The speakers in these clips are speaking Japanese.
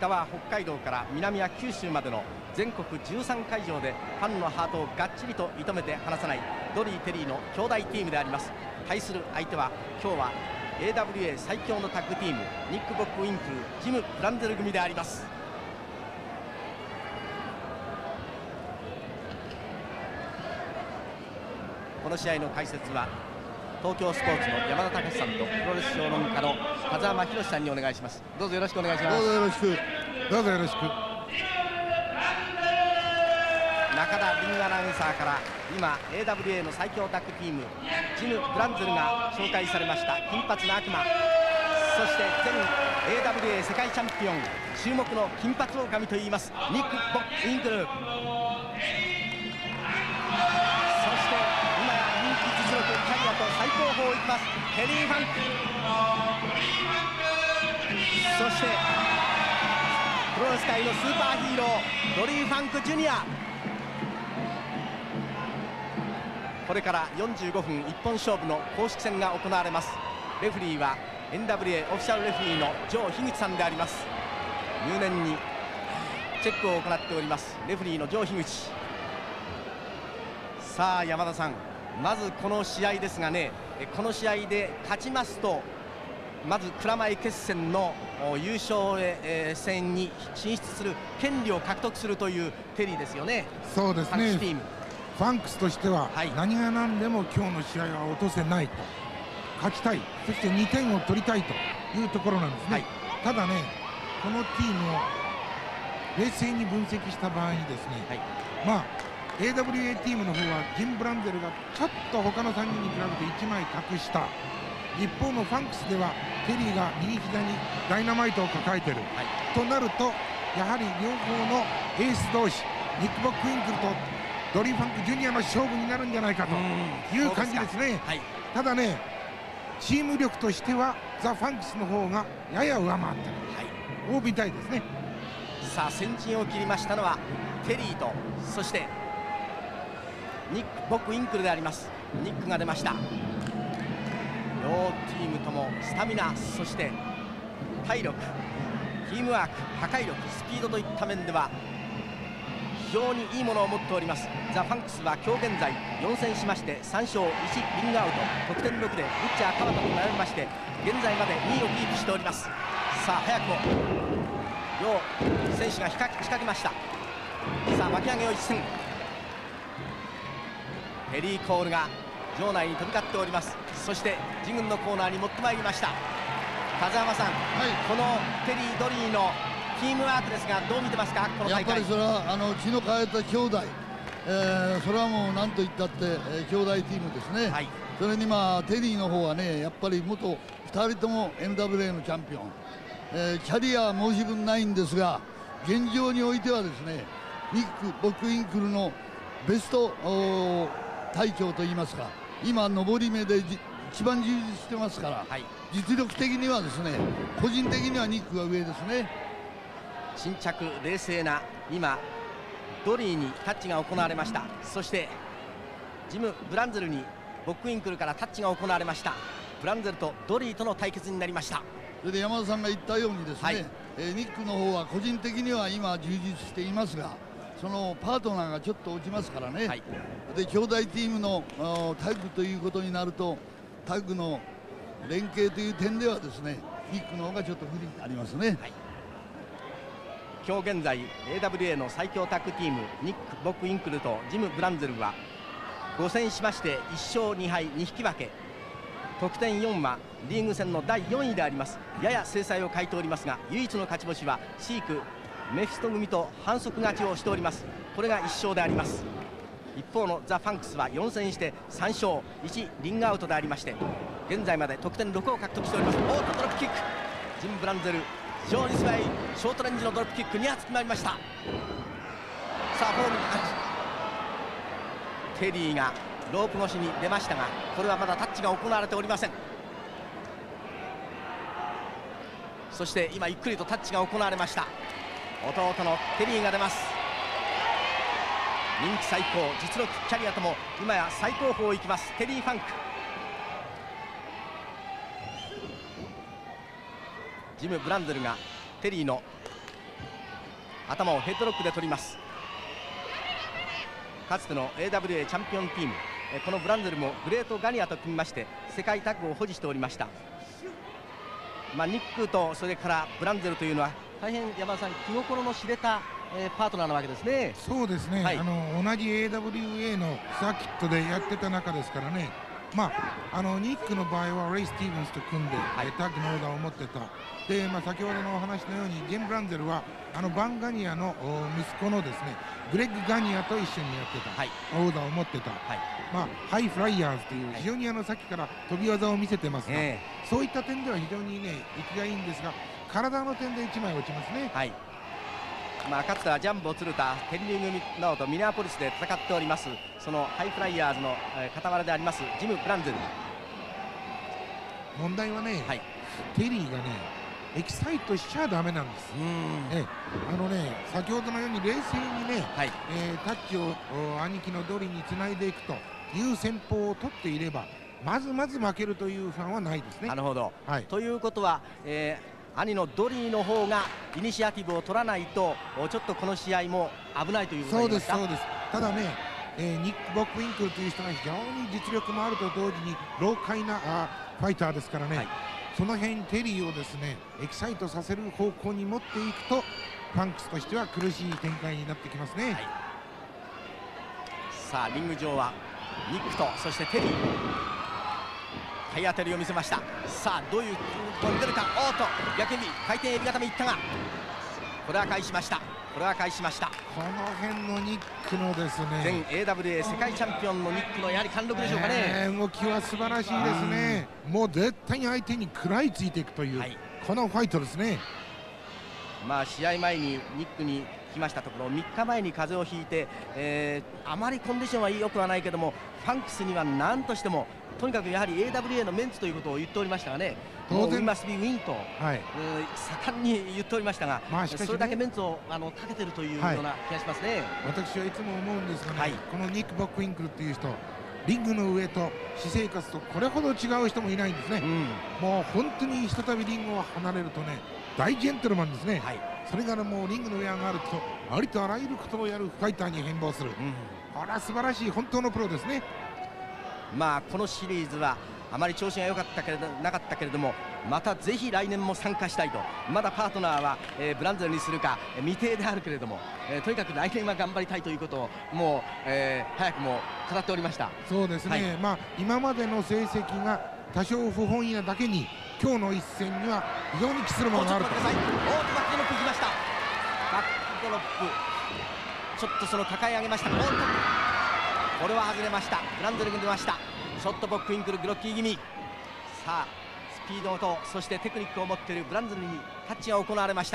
北は北海道から南は九州までの全国13会場でファンのハートをがっちりと射止めて離さないドリー・テリーの兄弟チームであります。対する相手は今日は AWA 最強のタッグチームニック・ボック・ウィンクルジム・ブランデル組であります。この試合の解説は東京スポーツの山田隆さんとプロレス評論家の風間博さんにお願いします。どうぞよろしくお願いします。 どうぞよろしく。どうぞよろしく。 中田リングアナウンサーから今 AWA の最強タッグチームジム・ブランズルが紹介されました。金髪の悪魔、そして前 AWA 世界チャンピオン注目の金髪狼といいますニック・ボック・ウィンクル、そして今や人気実力キャリアと最高峰をいきますテリー・ファンク、そしてプロレス界のスーパーヒーロードリー・ファンク・ジュニア。これから45分一本勝負の公式戦が行われます。レフリーは NWA オフィシャルレフリーのジョー樋口さんであります。入念にチェックを行っておりますレフリーのジョー樋口。さあ山田さん、まずこの試合ですがね、この試合で勝ちますとまず蔵前決戦の優勝戦に進出する権利を獲得するというテリーですよね。 そうですね。 チームファンクスとしては、 はい、 何が何でも今日の試合は落とせないと、勝ちたい、そして2点を取りたいというところなんですね、はい、ただね、このチームを冷静に分析した場合にですね、はい、まあ AWA チームの方はジム・ブランデルがちょっと他の3人に比べて1枚格下、一方のファンクスではテリーが右膝にダイナマイトを抱えている、はい、となるとやはり両方のエース同士ニック・ボック・ウィンクルとドリー・ファンク・ジュニアの勝負になるんじゃないかという感じですね。はい、ただね、チーム力としてはザ・ファンクスの方がやや上回ってる、はい、を見たいですね。 さあ先陣を切りましたのはテリーとそしてニック・ボック・ウィンクルであります。ニックが出ました。両チームともスタミナ、そして体力、チームワーク、破壊力、スピードといった面では非常にいいものを持っております。ザ・ファンクスは今日現在4戦しまして3勝1リングアウト、得点6でブッチャー川田と並びまして現在まで2位をキープしております。さあ早くも両選手が仕掛けました。さあ巻き上げを一戦、テリー・コールが場内に飛び交っております。そして自軍のコーナーに持ってまいりました。風間さん、はい、このテリー・ドリーのチームワークですがどう見てますか、この大会。 やっぱりそれは血の通った兄弟、それはもう何と言ったって、兄弟チームですね、はい、それにテリーの方はね、やっぱり元2人とも NWA のチャンピオン、キャリアは申し分ないんですが現状においてはですねニック・ボック・ウィンクルのベスト隊長といいますか、今上り目で一番充実してますから、はい、実力的にはですね個人的にはニックが上ですね。 沈着冷静な今ドリーにタッチが行われました。そしてジム・ブランゼルにボック・ウィンクルからタッチが行われました。ブランゼルとドリーとの対決になりました。 それで山田さんが言ったようにですね、はい、ニックの方は個人的には今充実していますがそのパートナーがちょっと落ちますからね、はい、で兄弟チームのタッグということになるとタッグの連携という点ではですねニックの方がちょっと不利になりますね。はい、 今日現在 AWA の最強タッグチームニック・ボック・ウィンクルとジム・ブランゼルは5戦しまして1勝2敗2引き分け、得点4はリーグ戦の第4位であります。やや精彩を欠いておりますが唯一の勝ち星はシーク・メフィスト組と反則勝ちをしております。これが1勝であります。一方のザ・ファンクスは4戦して3勝1リングアウトでありまして現在まで得点6を獲得しております。おっとドロップキック、ジム・ブランゼル非常に素早いショートレンジのドロップキック2発決まりました。さあフォームにテリーがロープ越しに出ましたがこれはまだタッチが行われておりません。そして今ゆっくりとタッチが行われました。弟のテリーが出ます。人気最高、実力キャリアとも今や最高峰を行きますテリー・ファンク。ジム・ブランデルがテリーの頭をヘッドロックで取ります。かつての AWA チャンピオンチーム、このブランゼルもグレートガニアと組みまして世界タッグを保持しておりました。ニックとそれからブランゼルというのは大変山田さん気心の知れたパートナーなわけですね。 そうですね、 はい、 同じ AWA のサーキットでやってた中ですからね。ニックの場合はレイ・スティーブンスと組んで、タッグのオーダーを持ってた。で、先ほどのお話のようにジェン・ブランゼルはバン・ガニアの息子のですねグレッグ・ガニアと一緒にやってた、オーダーを持ってた、ハイフライヤーズという非常にさっきから飛び技を見せてますが、そういった点では非常にね息がいいんですが、体の点で1枚落ちますね。 かつてはジャンボ鶴田天竜組などとミネアポリスで戦っておりますそのハイフライヤーズの傍らでありますジム・ブランゼル。 問題はね、テリーがねエキサイトしちゃダメなんです。先ほどのように冷静にね、タッチを兄貴のドリにつないでいくという戦法を取っていればまず負けるという不安はないですね。 なるほど、ということは、兄のドリーの方がイニシアティブを取らないとちょっとこの試合も危ないということになりますか。 そうです。ただね、ニック・ボックインクルという人が非常に実力もあると同時に老快なファイターですからね、その辺テリーをですねエキサイトさせる方向に持っていくとファンクスとしては苦しい展開になってきますね。 さあリング上はニックとそしてテリー体当たりを見せました。さあどういうとに出るか。逆指回転エビ固めいったがこれは返しました。この辺のニックのですね前 AWA 世界チャンピオンのニックのやはり貫禄でしょうかね。 動きは素晴らしいですね。もう絶対に相手に食らいついていくという、このファイトですね。 試合前にニックに聞きましたところ3日前に風邪をひいて、あまりコンディションは良くはないけどもファンクスには何としてもとにかくやはり AWA のメンツということを言っておりましたがね、もうウィンマスビーウィンと、盛んに言っておりましたが、それだけメンツをかけてるというような気がしますね。 私はいつも思うんですがね、このニック・ボックインクルっていう人リングの上と私生活とこれほど違う人もいないんですね。もう本当にひとたびリングを離れるとね大ジェントルマンですね。それからもうリングの上上がるとありとあらゆることをやるファイターに変貌する、これは素晴らしい本当のプロですね。 このシリーズはあまり調子が良かったけれどなかったけれどもまたぜひ来年も参加したいと。まだパートナーは、ブランゼルにするか未定であるけれども、とにかく来年は頑張りたいということをもう、早くも語っておりました。 そうですね、今までの成績が多少不本意なだけに今日の一戦には非常に期するものがあると。 バックドロップちょっとその抱え上げました。これは外れました。ブランゼルが出ました。ショットボックインクルグロッキー気味。さあスピードとそしてテクニックを持っているブランゼルにタッチが行われました。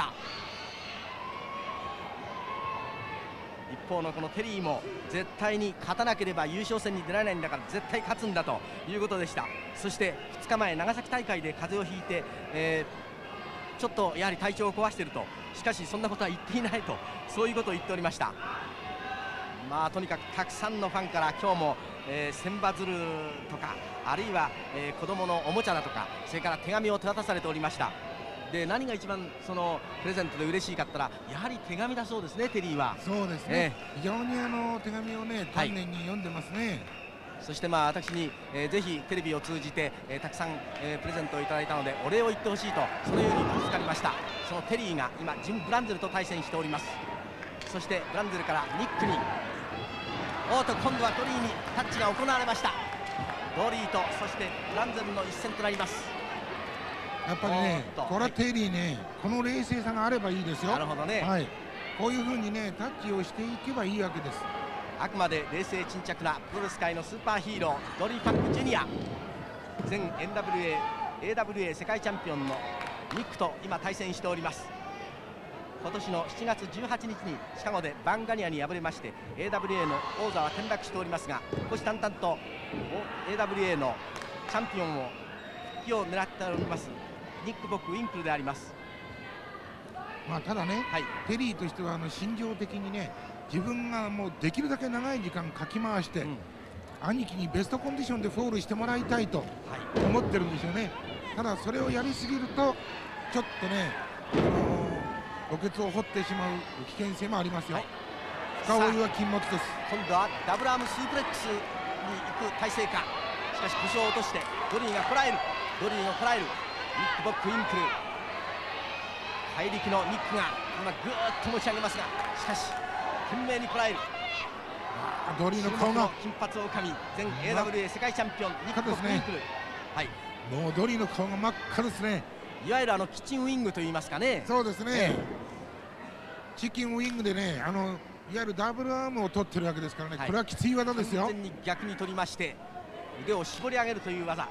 一方のこのテリーも絶対に勝たなければ優勝戦に出られないんだから絶対勝つんだということでした。そして2日前長崎大会で風邪をひいて、ちょっとやはり体調を壊していると。しかしそんなことは言っていないとそういうことを言っておりました。とにかくたくさんのファンから今日も、千羽鶴とかあるいは、子供のおもちゃだとかそれから手紙を手渡されておりました。で何が一番そのプレゼントで嬉しいかったらやはり手紙だそうですね。テリーはそうですね、非常に手紙をね丹念に読んでますね。 そして私に、ぜひテレビを通じて、たくさん、プレゼントをいただいたのでお礼を言ってほしいとそのように助かりました。そのテリーが今ジム・ブランゼルと対戦しております。そしてブランゼルからニックに今度はドリーにタッチが行われました。ドリーとそしてブランゼルの一戦となります。 やっぱりねこれはテリーねこの冷静さがあればいいですよ。 なるほどね、 こういうふうにねタッチをしていけばいいわけです。 あくまで冷静沈着なプロレス界のスーパーヒーロードリー・ファンク・ジュニア、前 AWA 世界チャンピオンのニックと今対戦しております。今年の7月18日にシカゴでバンガニアに敗れまして AWA の王座は転落しておりますが虎視眈々と AWA のチャンピオンを復帰を狙っておりますニック・ボック・ウィンクルであります。 ただね、テリーとしては心情的にね自分がもうできるだけ長い時間かき回して、兄貴にベストコンディションでフォールしてもらいたいと思ってるんでしょうね。ただそれをやりすぎるとちょっとね墓穴を掘ってしまう危険性もありますよ。 はい、 深追いは禁物です。 今度はダブルアームスープレックスに行く体勢か。しかし腰を落としてドリーがこらえる。ドリーがこらえる。ニック・ボック・インクル、怪力のニックが今ぐーっと持ち上げますが、しかし懸命にこらえる。 ドリーの顔が金髪を髪、前 AWA 世界チャンピオンニック・ボック・インクル、はい、 もうドリーの顔が真っ赤ですね。 いわゆるキッチンウイングといいますかね。 そうですね、チキンウイングでね、いわゆるダブルアームを取ってるわけですからね、これはきつい技ですよ。 完全に逆に取りまして腕を絞り上げるという技。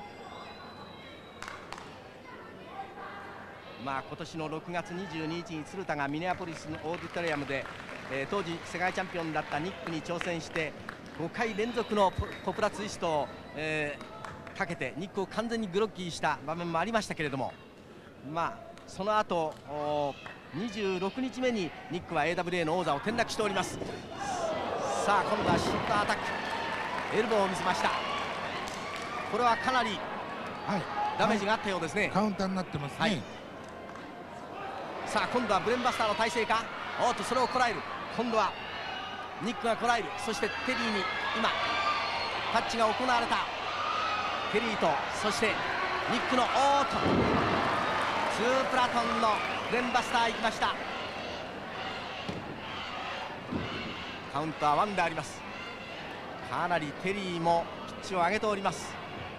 まあ今年の6月22日に鶴田がミネアポリスのオーディトリアムで、当時世界チャンピオンだったニックに挑戦して5回連続のポプラツイストを、かけてニックを完全にグロッキーした場面もありましたけれども、まあその後26日目にニックは AWA の王座を転落しております。さあ今度はショットアタック、エルボーを見せました。これはかなりダメージがあったようですね。 カウンターになってますね、はい、 さあ今度はブレーンバスターの体勢か。おっとそれをこらえる。今度はニックがこらえる。そしてテリーに今タッチが行われた。テリーとそしてニックのおーっと2プラトンのブレーンバスターいきました。カウンター1であります。かなりテリーもピッチを上げております。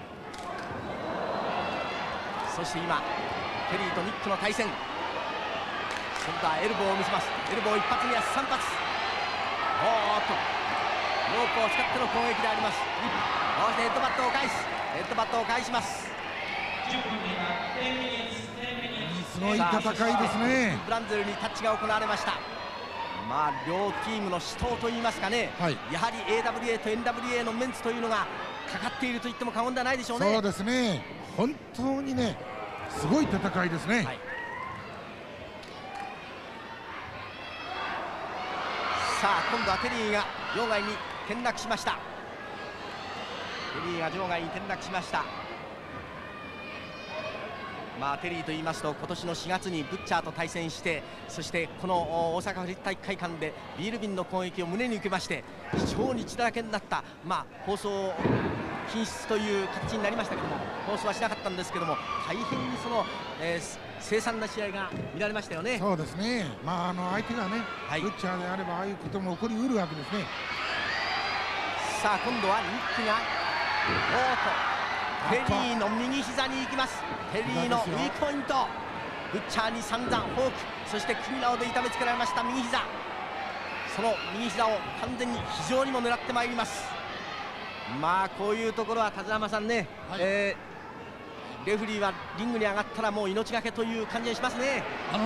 そして今テリーとニックの対戦、今度はエルボーを見せます。エルボー一発には3発。おーっとロープを使っての攻撃であります。そしてヘッドバットを返す。ヘッドバットを返します。 すごい戦いですね。 ブランゼルにタッチが行われました。まあ両チームの死闘といいますかね、はい、やはり AWA と NWA のメンツというのがかかっていると言っても過言ではないでしょうね。 そうですね、本当にねすごい戦いですね、はい、 さあ今度はテリーが場外に転落しました。テリーが場外に転落しました。まあテリーと言いますと今年の4月にブッチャーと対戦して、そしてこの大阪府立体育会館でビール瓶の攻撃を胸に受けまして非常に血だらけになった、まあ放送禁止という形になりましたけども、放送はしなかったんですけども大変にその、凄惨な試合が見られましたよね。 そうですね、まあ相手がね、はい、ブッチャーであればああいうことも起こりうるわけですね。 さあ今度はニックがおーっとテリーの右膝に行きます。テリーのウィークポイント、ブッチャーに散々フォーク、そして首などで痛めつけられました右膝。その右膝を完全に非常にも狙ってまいります。まあこういうところは田島さんね、はい、レフリーはリングに上がったらもう命がけという感じがしますね。 はい、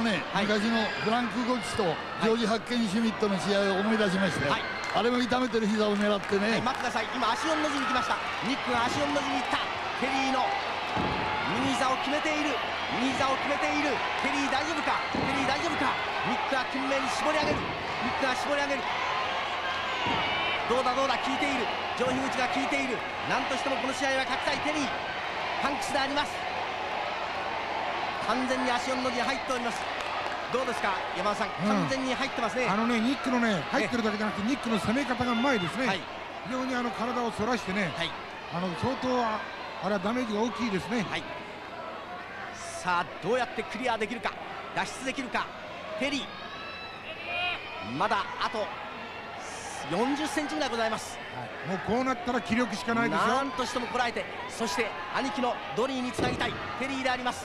昔のフランク・ゴチとジョージ・ハッケンシュミットの試合を思い出しまして、はい、あれも痛めてる膝を狙ってね、はい、 待ってください。今足4の字に来ました。ニックが足4の字に行った。テリーの右膝を決めている。右膝を決めている。テリー大丈夫か。テリー大丈夫か。ニックが懸命に絞り上げる。ニックが絞り上げる。どうだどうだ、効いている。上樋口が効いている。何としてもこの試合は勝ちたいテリー。パンクスであります。完全に足4の字に入っております。どうですか山田さん、完全に入ってますね。 ニックのね入ってるだけじゃなくてニックの攻め方がうまいですね、はい、非常に体を反らしてね、はい、相当あれはダメージが大きいですね、はい、 さあどうやってクリアできるか、脱出できるか。テリーまだあと40センチぐらいございます、 はい、もうこうなったら気力しかないですよ。 なんとしてもこらえて、そして兄貴のドリーにつなぎたいテリーであります。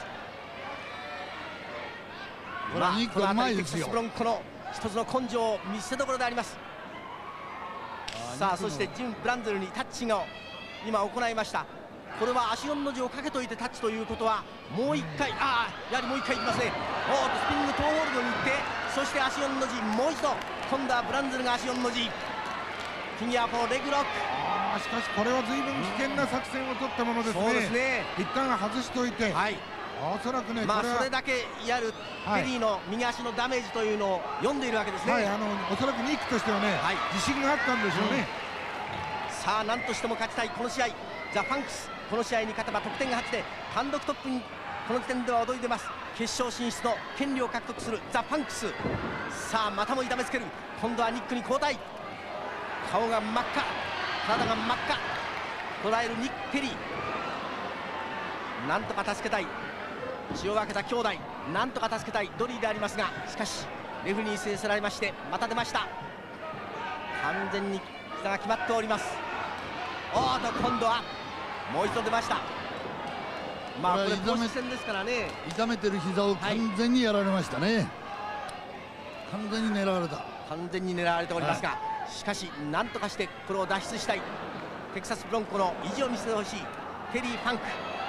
このニックはうまいですよ。 ブロンコの一つの根性を見せどころであります。さあそしてジム・ブランゼルにタッチが今行いました。これは足4の字をかけといてタッチということはもう1回、やはりもう1回いきますね。おーっとスピニングトーホールドに行って、そして足4の字もう一度、今度はブランゼルが足4の字、フィギュア4レグロック。 しかしこれは随分危険な作戦を取ったものですね。 そうですね、 一旦外しておいて、はい、おそらくね、 それだけいわゆるテリーの右足のダメージというのを読んでいるわけですね。はい、 おそらくニックとしてはね、はい、自信があったんでしょうね、 さあ何としても勝ちたいこの試合。ザ・ファンクス、この試合に勝てば得点が8で単独トップにこの時点では躍り出ます。決勝進出の権利を獲得するザ・ファンクス。さあまたも痛めつける。今度はニックに交代。顔が真っ赤、体が真っ赤。捉えるニック・ペリー。なんとか助けたい。血を分けた兄弟、なんとか助けたいドリーでありますが、しかしレフェリーに制せられまして、また出ました。完全に膝が決まっております。おーと今度はもう一度出ました。まあこれ公式戦ですからね。 痛めてる膝を完全にやられましたね、完全に狙われた。 完全に狙われておりますが、しかしなんとかしてこれを脱出したい。テキサスブロンコの意地を見せてほしいテリー・ファンク。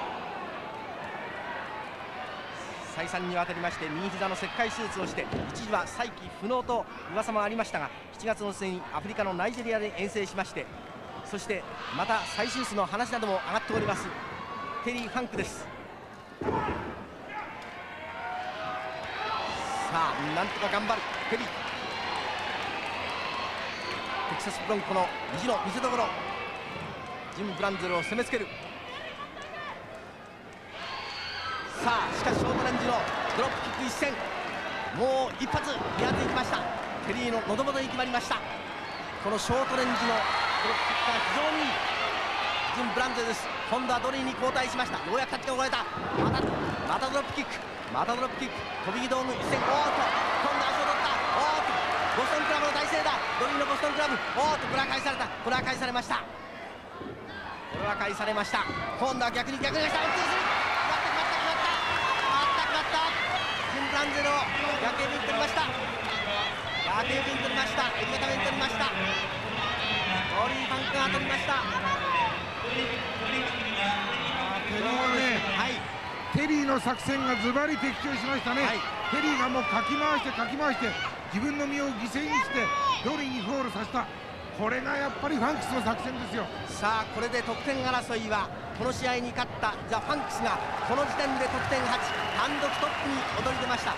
再三にわたりまして右膝の切開手術をして、一時は再起不能と噂もありましたが、7月の末にアフリカのナイジェリアで遠征しまして、そしてまた再手術の話なども上がっておりますテリー・ファンクです。さあなんとか頑張るテリー。テキサスブロンコの意地の見せ所、ジム・ブランゼルを攻めつける。さあしかしショートレンジのドロップキック一戦、もう一発見当てにきました。テリーの喉元に決まりました。このショートレンジのドロップキックが非常にいいジム・ブランゼルです。今度はドリーに交代しました。ようやくタッチが奪えた。またドロップキック、またドロップキック、飛び道具一戦。おーっと今度は足を取った。おーっとボストンクラブの大勢だ。ドリーのボストンクラブ。おーっとこれは返された。これは返されました。これは返されました。今度は逆に返した。ジム・ブランゼルを逆エビに取りました。逆エビに取りました。エビ固めに取りました。ドリー・ファンクが取りました。 テリーはね、 はい、 テリーの作戦がズバリ的中しましたね、はい、テリーがもうかき回して自分の身を犠牲にしてドリーにゴールさせた。これがやっぱりファンクスの作戦ですよ。 さあこれで得点争いはこの試合に勝ったザ・ファンクスがこの時点で得点8、単独トップに躍り出ました。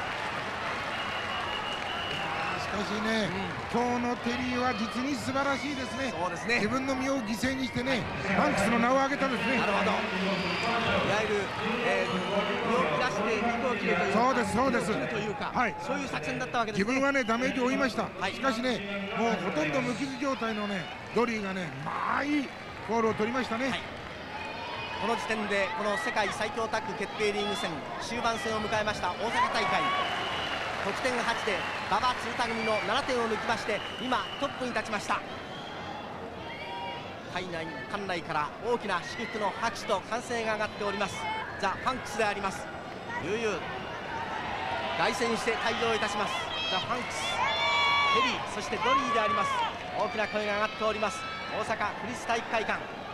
しかしね、今日のテリーは実に素晴らしいですね。 そうですね、 自分の身を犠牲にしてね、ファンクスの名を挙げたですね。 なるほど、いわゆる、身を切らして肉を切るというか、 そうですというか、はい、そういう作戦だったわけですね。 自分はねダメージを負いました、 はい、 しかしねもうほとんど無傷状態のねドリーがねいいゴールを取りましたね、はい、 この時点でこの世界最強タッグ決定リーグ戦終盤戦を迎えました大阪大会、得点が8で馬場鶴田組の7点を抜きまして今トップに立ちました。館内から大きな祝福の拍手と歓声が上がっておりますザ・ファンクスであります。悠々凱旋して退場いたしますザ・ファンクス、テリーそしてドリーであります。大きな声が上がっております大阪府立体育会館。